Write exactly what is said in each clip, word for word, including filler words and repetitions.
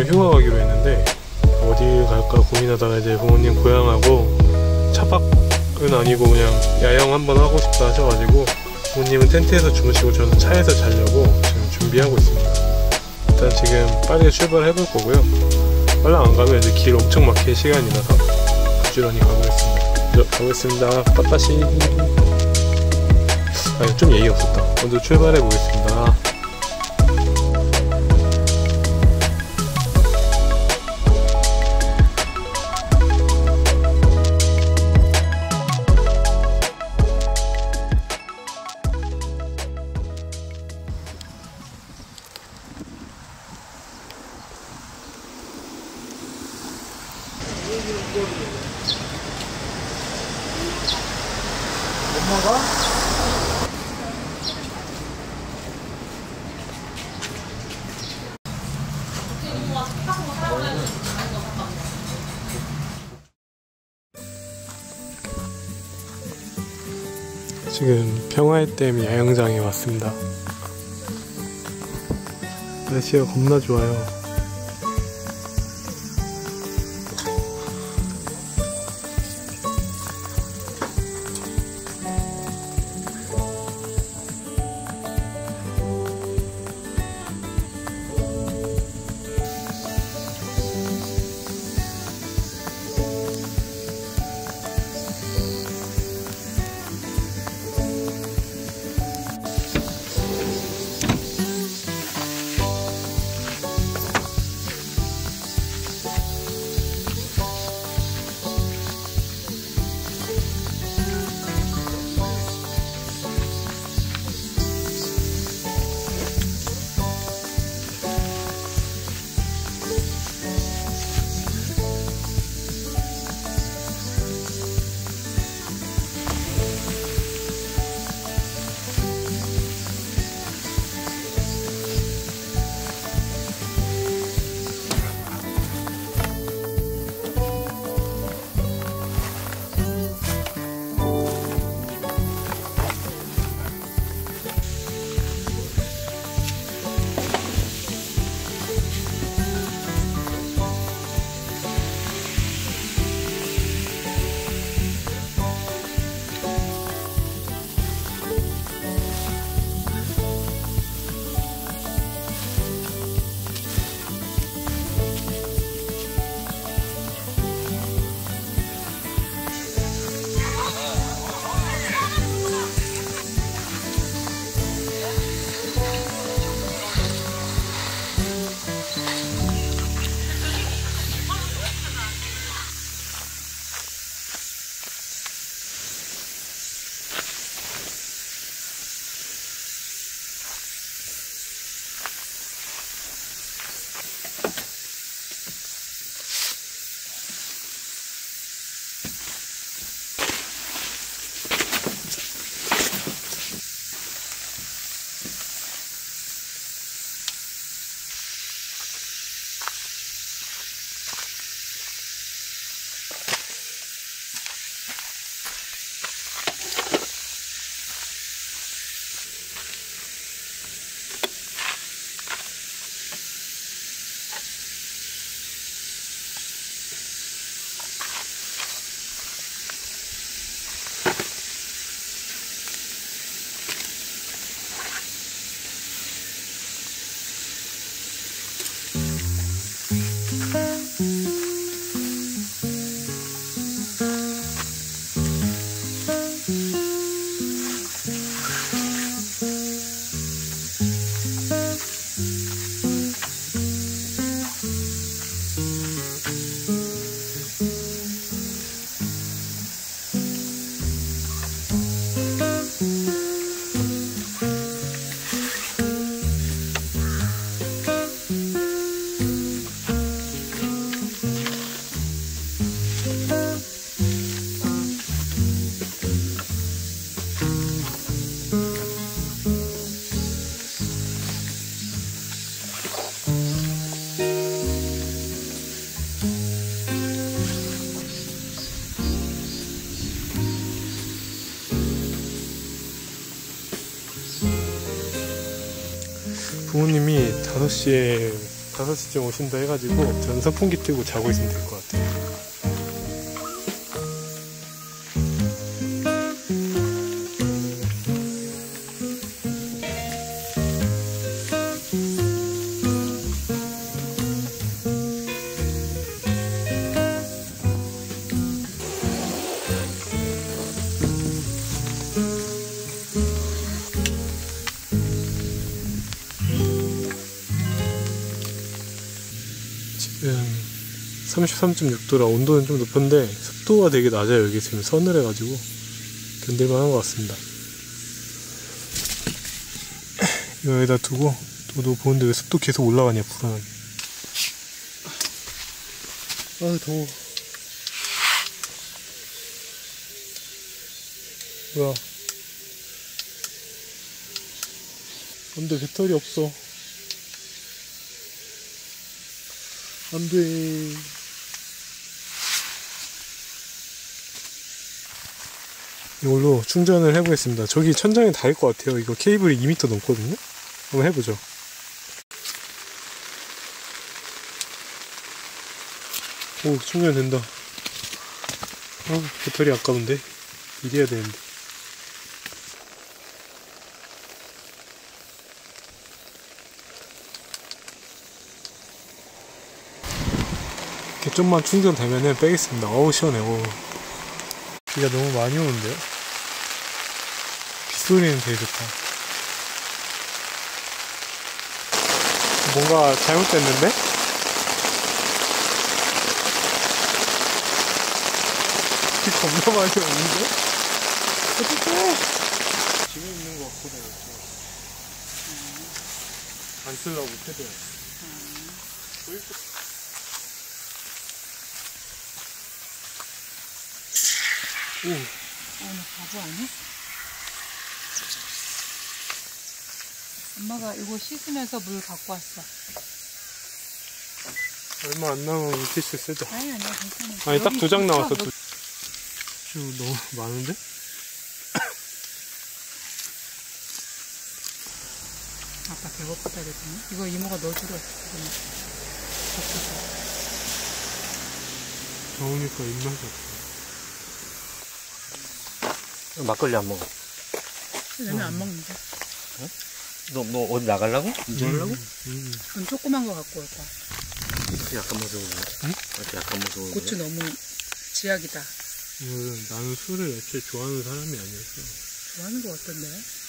휴가 가기로 했는데 어디 갈까 고민하다가 이제 부모님 고향하고 차박은 아니고 그냥 야영 한번 하고 싶다 하셔가지고 부모님은 텐트에서 주무시고 저는 차에서 자려고 지금 준비하고 있습니다. 일단 지금 빠르게 출발해 볼 거고요. 빨랑 안 가면 이제 길 엄청 막힐 시간이라서 부지런히 가보겠습니다. 먼저 가보겠습니다. 빠빠시. 아, 좀 예의 없었다. 먼저 출발해 보겠습니다. 엄마가? 지금 평화의댐 야영장에 왔습니다. 날씨가 겁나 좋아요. 부모님이 다섯 시에 다섯 시쯤 오신다 해가지고 전 선풍기 틀고 자고 있으면 될 것 같아요. 지금 삼십삼 점 육 도라 온도는 좀 높은데 습도가 되게 낮아요. 여기 지금 서늘해가지고 견딜만한 것 같습니다. 이거 여기다 두고 또 너 보는데 왜 습도 계속 올라가냐 불안하게. 아 더워. 뭐야 안돼 배터리 없어. 안돼. 이걸로 충전을 해보겠습니다. 저기 천장에 닿을 것 같아요. 이거 케이블이 이 미터 넘거든요. 한번 해보죠. 오 충전된다. 아 배터리 아까운데 이래야 되는데. 이렇게 좀만 충전되면은 빼겠습니다. 어우 시원해. 어우. 비가 너무 많이 오는데요? 빗소리는 되게 좋다. 뭔가 잘못됐는데? 비 겁나 많이 오는데? 어떡해! 집에 있는 거 같거든. 안 쓰려고 패드야. 오. 어, 너 바보 아니야? 엄마가 이거 씻으면서 물 갖고 왔어. 얼마 안 남으면 물티슈 쓰자. 아니, 아니야, 괜찮아. 아니, 딱 두 장 붙여, 나왔어. 너... 두... 슈 너무 많은데? 아빠 배고프다 그랬더니? 이거 이모가 넣어주러 왔어. 더우니까 입맛이 없어. 막걸리 안 먹어. 얘는 안 먹는데. 어? 너, 너 어디 나가려고? 운전하려고? 음, 음. 그럼 조그만 거 갖고 올 거야. 이렇게 약간 먹어보네. 응? 이렇게 약간 먹어보네. 고추 너무 지약이다. 음, 나는 술을 애초에 좋아하는 사람이 아니었어. 좋아하는 거 어떤데?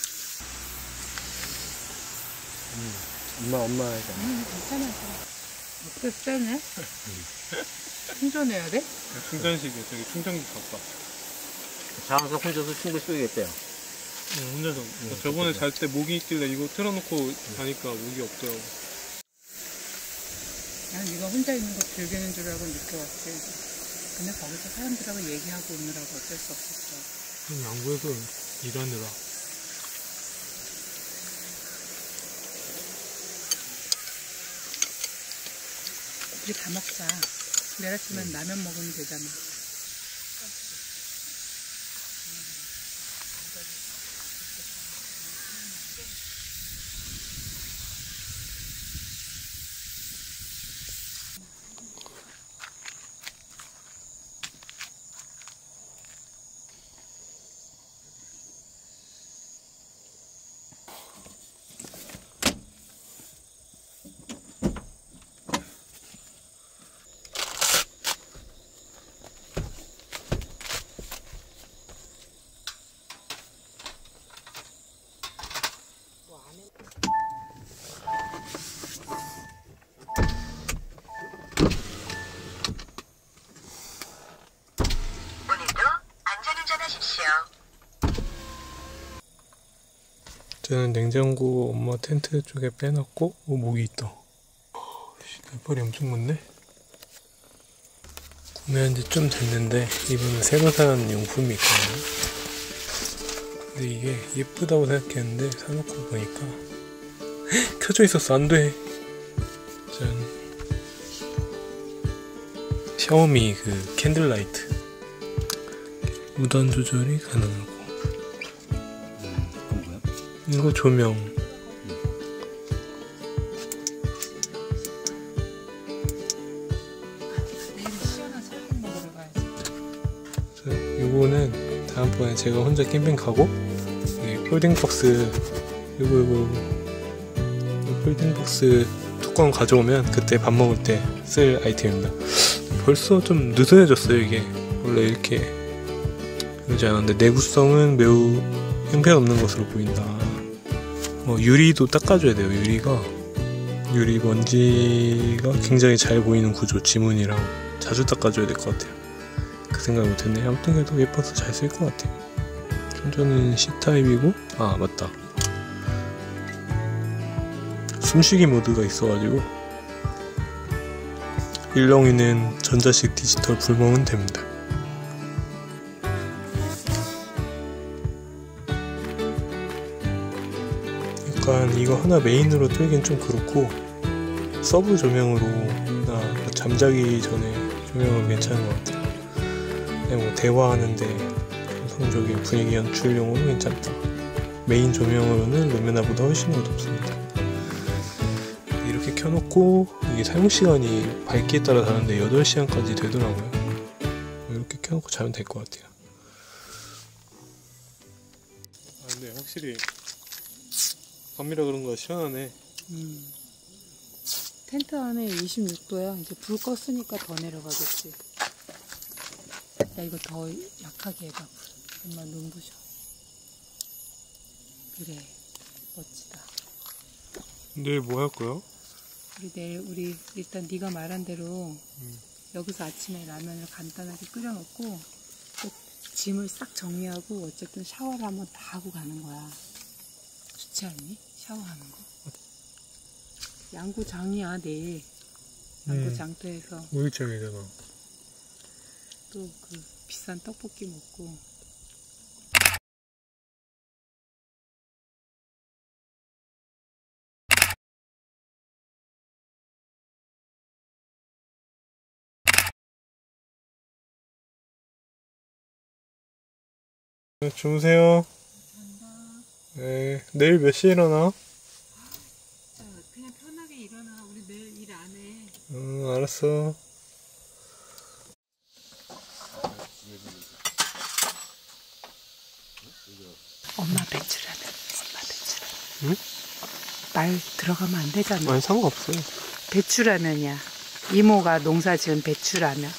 음. 엄마, 엄마. 음, 괜찮아. 어때, 세네? 충전해야 돼? 충전식이야. 저기 충전기 갖고 와. 자면서 혼자서 충분히 쓰겠대요. 응, 혼자서. 응, 저번에 잘 때 모기 있길래 이거 틀어놓고 응. 자니까 모기 없더라고. 난 네가 혼자 있는 거 즐기는 줄 알고 느껴왔지. 근데 거기서 사람들하고 얘기하고 오느라고 어쩔 수 없었어. 양구에서 일하느라. 우리 다 먹자. 내일 아침엔 응. 라면 먹으면 되잖아. 저는 냉장고 엄마 텐트 쪽에 빼놨고, 오, 모기 있다. 날벌이 엄청 많네? 구매한 지 좀 됐는데, 이번에 새로 산 용품이 있거든요. 근데 이게 예쁘다고 생각했는데, 사놓고 보니까, 헉, 켜져 있었어. 안 돼. 짠. 샤오미 그 캔들라이트. 무단 조절이 가능하고. 이거 조명. 요거는 다음번에 제가 혼자 캠핑 가고 네, 폴딩박스 요거 요거 요거 폴딩박스 뚜껑 가져오면 그때 밥 먹을 때 쓸 아이템입니다. 벌써 좀 느슨해졌어요. 이게 원래 이렇게 그러지 않았는데 내구성은 매우 형편없는 것으로 보인다. 어, 유리도 닦아줘야 돼요. 유리가 유리 먼지가 굉장히 잘 보이는 구조, 지문이랑 자주 닦아줘야 될 것 같아요. 그 생각 못했네. 아무튼 그래도 예뻐서 잘 쓸 것 같아요. 충전은 C타입이고 아 맞다, 숨쉬기 모드가 있어가지고 일렁이는 전자식 디지털 불멍은 됩니다. 약간 이거 하나 메인으로 틀긴 좀 그렇고 서브 조명으로나 잠자기 전에 조명은 괜찮은 것 같아요. 그냥 뭐 대화하는데 감성적인 분위기 연출용으로 괜찮다. 메인 조명으로는 루미나보다 훨씬 어둡습니다. 이렇게 켜놓고 이게 사용시간이 밝기에 따라 다른데 여덟 시간까지 되더라고요. 이렇게 켜놓고 자면 될 것 같아요. 아 근데 확실히 밤이라 그런가 시원하네. 음. 텐트 안에 이십육 도야. 이제 불 껐으니까 더 내려가겠지. 야 이거 더 약하게 해봐. 엄마 눈부셔. 그래 멋지다. 내일 뭐 할 거야? 우리 내일 우리 일단 네가 말한 대로 음. 여기서 아침에 라면을 간단하게 끓여 먹고 또 짐을 싹 정리하고 어쨌든 샤워를 한번 다 하고 가는 거야. 좋지 않니? 샤워하는 거. 양구장이야 내일. 양구장터에서 오 일장이잖아. 또 그 비싼 떡볶이 먹고. 네, 주무세요. 네, 내일 몇 시에 일어나? 자, 그냥 편하게 일어나. 우리 내일 일 안 해. 응, 알았어. 엄마 배추라면. 엄마 배추라면. 응? 말 들어가면 안 되잖아. 아니 상관없어요. 배추라면이야. 이모가 농사 지은 배추라면.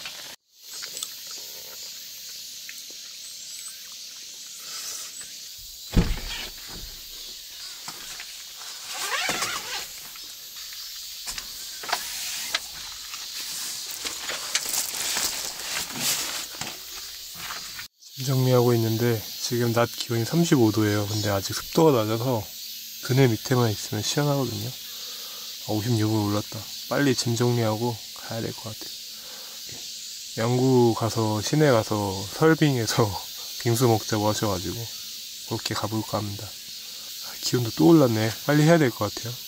정리하고 있는데 지금 낮 기온이 삼십오 도예요. 근데 아직 습도가 낮아서 그네 밑에만 있으면 시원하거든요. 아, 오십육 도 올랐다. 빨리 짐 정리하고 가야 될 것 같아요. 양구 가서 시내 가서 설빙에서 빙수 먹자고 하셔가지고 그렇게 가볼까 합니다. 아, 기온도 또 올랐네. 빨리 해야 될 것 같아요.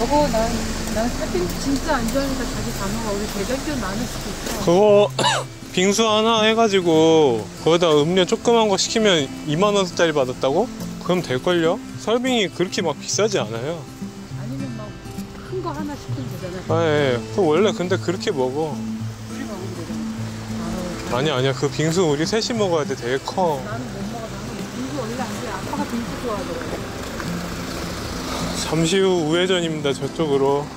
먹어. 난, 난 사진 진짜 안 좋아하니까 자기 다 먹어. 우리 대전견 많을 수도 있어. 그거 빙수 하나 해가지고 거기다 음료 조그만 거 시키면 이만 원짜리 받았다고? 그럼 될걸요? 설빙이 그렇게 막 비싸지 않아요. 아니면 막 큰 거 하나 시키면 되잖아. 아, 예. 그 원래 근데 그렇게 먹어. 우리 먹으면 되잖아. 아우, 아니 아니야 그 빙수 우리 셋이 먹어야 돼. 되게 커. 나는 못 먹어. 나는 빙수 원래 안 돼. 아빠가 빙수 좋아하더라고. 잠시 후 우회전입니다. 저쪽으로.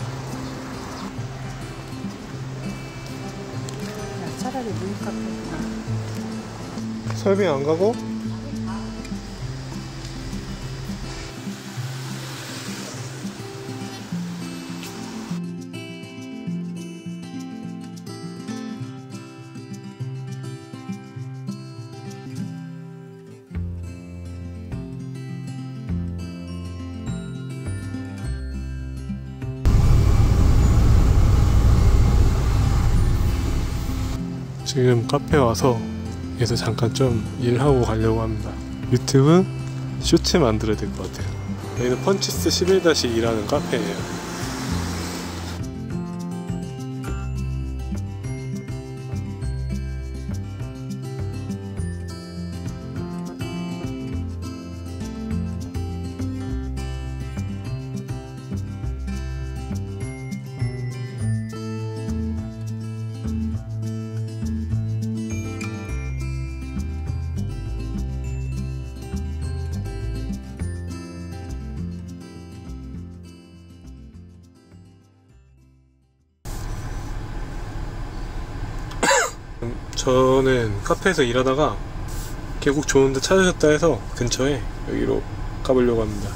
야, 차라리 물카페. 설빙 안 가고? 지금 카페 와서 여기서 잠깐 좀 일하고 가려고 합니다. 유튜브 쇼츠 만들어야 될 것 같아요. 여기는 펀치스 십일 이라는 카페예요. 저는 카페에서 일하다가 계곡 좋은데 찾으셨다 해서 근처에 여기로 가보려고 합니다.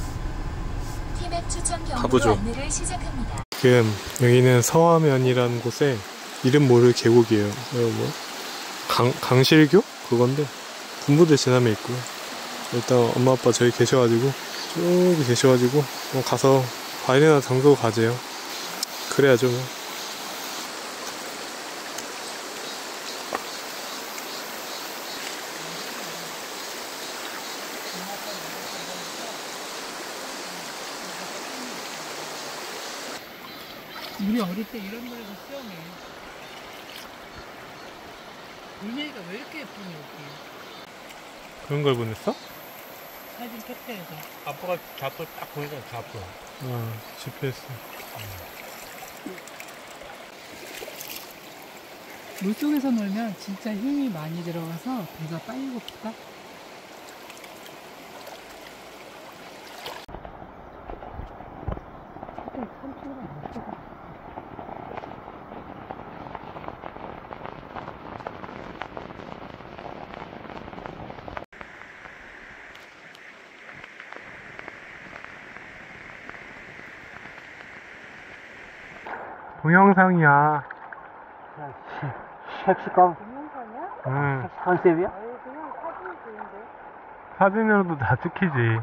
가보죠. 지금 여기는 서화면이라는 곳에 이름 모를 계곡이에요. 뭐 강, 강실교? 그건데 군부대 지남에 있고요. 일단 엄마 아빠 저기 계셔가지고 저기 계셔가지고 뭐 가서 과일이나 담그고 가재요. 그래야죠 뭐. 우리 어릴 때 이런 노래도 시험해. 물메이가 왜 이렇게 예쁘냐, 여기. 그런 걸 보냈어? 사진 캡처해서. 아빠가 좌표 딱 보니까 좌표. 아, 지피에스. 물속에서 놀면 진짜 힘이 많이 들어가서 배가 빨리 고프다. 동영상이야. 섹시감 응. 컨셉이야? 그냥 사진이 좋은데. 사진으로도 다 찍히지.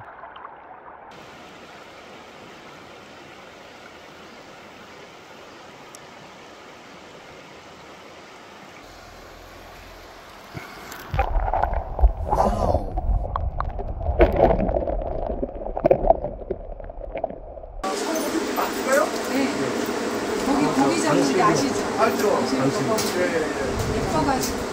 거기 고기 장식 아시죠? 알죠. 예뻐가지고.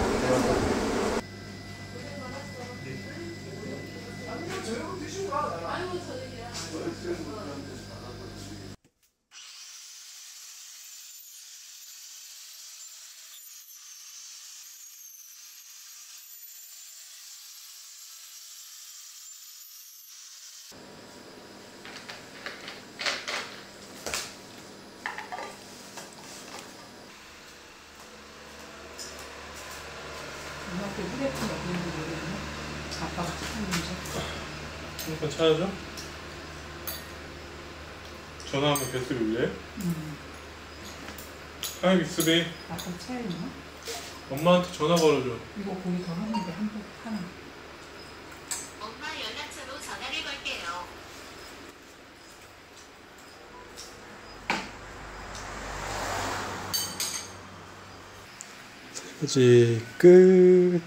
엄마한테 휴대폰 어디 있는지 모르겠네. 아빠가 찍었는지. 잠깐 찾아줘. 전화하면 개수리 울려요? 음. 하영이 수비. 아빠 차에 있나? 엄마한테 전화 걸어줘. 이거 고기 더 하는데 한쪽 하나. 엄마 연락처로 전화를 걸게요. 설거지 끝.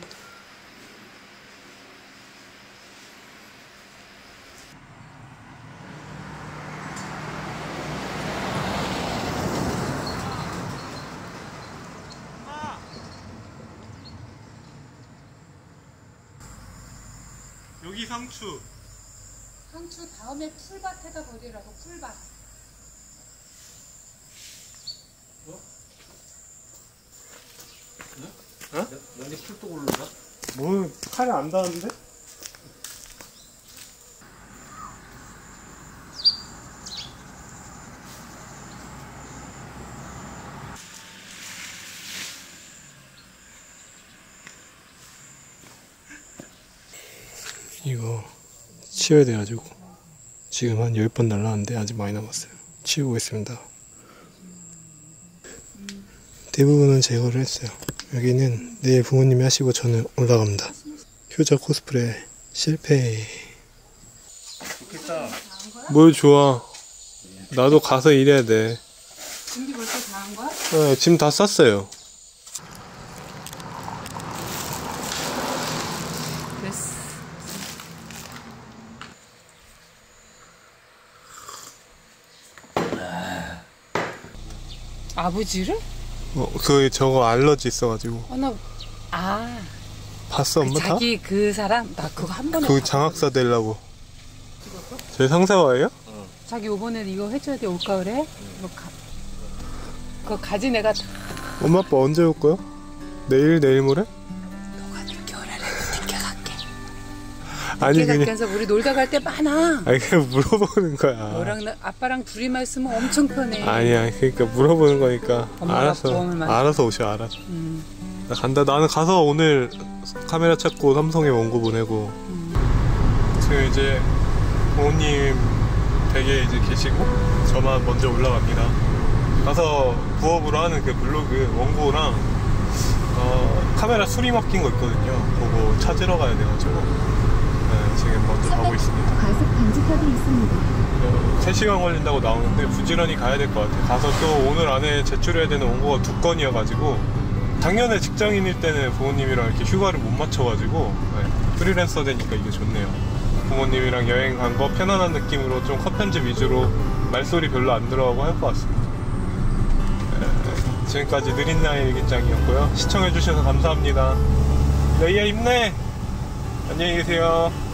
여기 상추. 상추 다음에 풀밭에다 버리라고, 풀밭. 너네 술도 고르나? 뭐 칼이 안 닿는데? 이거 치워야 돼가지고 지금 한 열 번 날라왔는데 아직 많이 남았어요. 치우고 있습니다. 대부분은 제거를 했어요. 여기는 내일 부모님이 하시고 저는 올라갑니다. 효자 코스프레 실패. 좋겠다. 뭘 좋아. 나도 가서 일해야 돼. 준비 벌써 다 한 거야? 네, 짐 다 쌌어요. 됐어. 아버지를? 어, 그 저거 알러지 있어가지고. 어, 나, 아, 봤어 엄마 다? 자기 그 사람? 나 그거 한 번에. 그 봤거든. 장학사 되려고. 제 상사와예요? 자기 요번에 이거 해줘야 돼, 올가을에? 이거 가, 그거 가지 내가 다. 엄마 아빠 언제 올 거야? 내일 내일 모레? 너가 늦게 오라래. 늦게 갈게. 아니 늦게 갈게 그냥 해서 우리 놀다 갈 때 많아. 아니 그냥 물어보는 거야. 너랑 나, 아빠랑 둘이만 있으면 엄청 편해. 아니야 그러니까 물어보는 거니까. 엄마가 알았어 도움을 많이- 알아서 오셔 알아서. 음. 나 간다. 나는 가서 오늘 카메라 찾고 삼성에 원고 보내고. 지금 이제 부모님 댁에 이제 계시고 저만 먼저 올라갑니다. 가서 부업으로 하는 그 블로그 원고랑 어, 카메라 수리 맡긴 거 있거든요. 그거 찾으러 가야 돼가지고 네, 지금 먼저 가고 있습니다. 과속 방지턱이 있습니다. 어, 세 시간 걸린다고 나오는데 부지런히 가야 될 것 같아요. 가서 또 오늘 안에 제출해야 되는 원고가 두 건이어가지고 작년에 직장인일 때는 부모님이랑 이렇게 휴가를 못 맞춰가지고 네, 프리랜서 되니까 이게 좋네요. 부모님이랑 여행 간 거 편안한 느낌으로 좀 컷 편집 위주로 말소리 별로 안 들어가고 할 것 같습니다. 네, 지금까지 느린나의 일기장이었고요. 시청해주셔서 감사합니다. 레이야 힘내! 안녕히 계세요.